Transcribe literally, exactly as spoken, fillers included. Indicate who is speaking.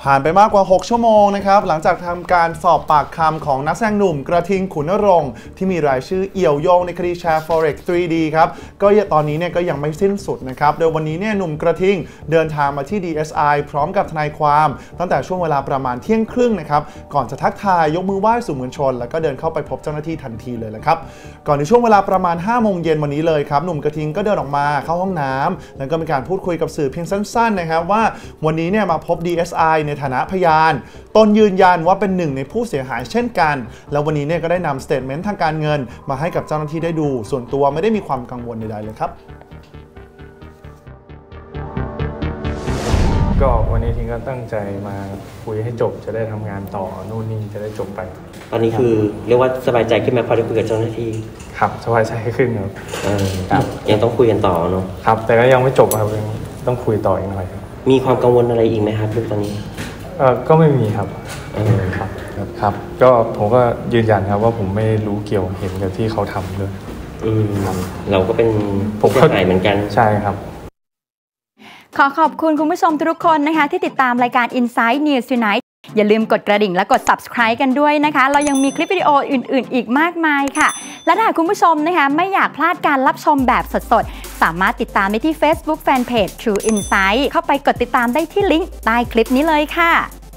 Speaker 1: ผ่านไปมากกว่าหกชั่วโมงนะครับหลังจากทำการสอบปากคำของนักแสดงหนุ่มกระทิงขุนนรงค์ที่มีรายชื่อเอี่ยวโยงในคดีแชร์ Forex ทรี ดี ครับก็ตอนนี้เนี่ยก็ยังไม่สิ้นสุดนะครับโดยวันนี้เนี่ยหนุ่มกระทิงเดินทางมาที่ ดี เอส ไอ พร้อมกับทนายความตั้งแต่ช่วงเวลาประมาณเที่ยงครึ่งนะครับก่อนจะทักทายยกมือไหว้สื่อมวลชนแล้วก็เดินเข้าไปพบเจ้าหน้าที่ทันทีเลยแหละครับก่อนในช่วงเวลาประมาณห้าโมงเย็นวันนี้เลยครับหนุ่มกระทิงก็เดินออกมาเข้าห้องน้ำแล้วก็มีการพูดคุยกับสื่อเพียงสั้นๆนะครับว่าวันนี้เนี่ยมาพบ ดี เอส ไอ ในฐานะพยานตนยืนยันว่าเป็นหนึ่งในผู้เสียหายเช่นกันแล้ววันนี้เนี่ยก็ได้นำสเตทเมนต์ทางการเงินมาให้กับเจ้าหน้าที่ได้ดูส่วนตัวไม่ได้มีความกังวลใดๆเลยครับ
Speaker 2: ก็วันนี้ทิงก็ตั้งใจมาคุยให้จบจะได้ทำงานต่อนู่นนี่จะได้จบไป
Speaker 3: ตอนนี้คือเรียกว่าสบายใจขึ้นไหมพอได้คุยกับเจ้าหน้าที่
Speaker 2: ครับสบายใจขึ้นครับ
Speaker 3: เออครับยังต้องคุยกันต่อเนาะ
Speaker 2: ครับแต่ก็ยังไม่จบครับยังต้องคุยต่ออีกหน่อย
Speaker 3: มีความกังวลอะไรอีกไหมครับตอนนี้
Speaker 2: เออก็ไม่มีครับเออครับครับก็ผมก็ยืนยันครับว่าผมไม่รู้เกี่ยวเห็นกับที่เขาทำเลย
Speaker 3: อืมเราก็เป็นผู้เสียหายเหมือนกัน
Speaker 2: ใช่ครับ
Speaker 4: ขอขอบคุณคุณผู้ชมทุกคนนะคะที่ติดตามรายการ Inside News Tonight อย่าลืมกดกระดิ่งและกด Subscribe กันด้วยนะคะเรายังมีคลิปวิดีโออื่นๆอีกมากมายค่ะและถ้าคุณผู้ชมนะคะไม่อยากพลาดการรับชมแบบสดๆสามารถติดตามได้ที่ Facebook Fanpage True Insight เข้าไปกดติดตามได้ที่ลิงก์ใต้คลิปนี้เลยค่ะ